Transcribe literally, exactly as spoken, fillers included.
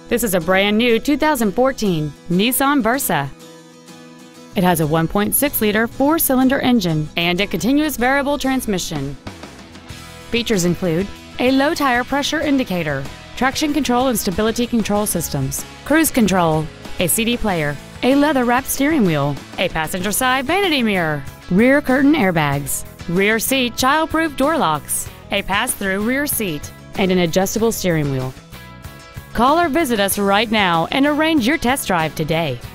This is a brand new two thousand fourteen Nissan Versa. It has a one point six liter four-cylinder engine and a continuous variable transmission. Features include a low tire pressure indicator, traction control and stability control systems, cruise control, a C D player, a leather-wrapped steering wheel, a passenger side vanity mirror, rear curtain airbags, rear seat child-proof door locks, a pass-through rear seat, and an adjustable steering wheel. Call or visit us right now and arrange your test drive today.